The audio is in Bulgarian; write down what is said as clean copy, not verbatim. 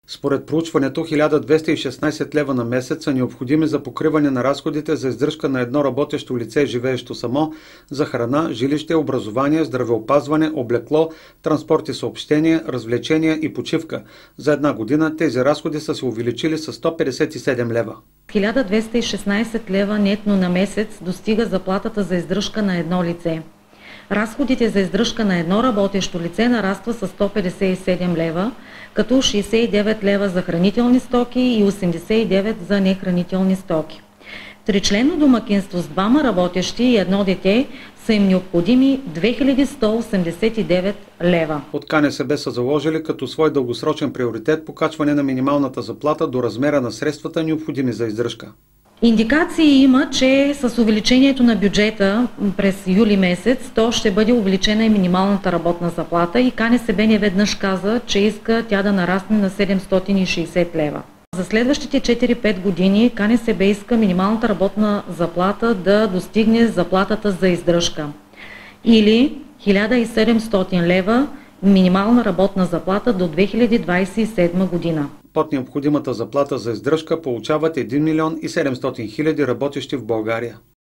Според проучването, 1216 лева на месец са необходими за покриване на разходите за издръжка на едно работещо лице, живеещо само, за храна, жилище, образование, здравеопазване, облекло, транспорт и съобщения, развлечения и почивка. За една година тези разходи са се увеличили с 157 лева. 1216 лева нетно на месец достига заплатата за издръжка на едно лице. Разходите за издръжка на едно работещо лице нараства с 157 лева, като 69 лева за хранителни стоки и 89 за нехранителни стоки. Тричленно домакинство с двама работещи и едно дете са им необходими 2189 лева. От КНСБ са заложили като свой дългосрочен приоритет покачване на минималната заплата до размера на средствата, необходими за издръжка. Индикации има, че с увеличението на бюджета през юли месец, то ще бъде увеличена и минималната работна заплата и КНСБ неведнъж каза, че иска тя да нарасне на 760 лева. За следващите 4-5 години КНСБ иска минималната работна заплата да достигне заплатата за издръжка или 1700 лева минимална работна заплата до 2027 година. Под необходимата заплата за издръжка получават 1 милион и 700 хиляди работещи в България.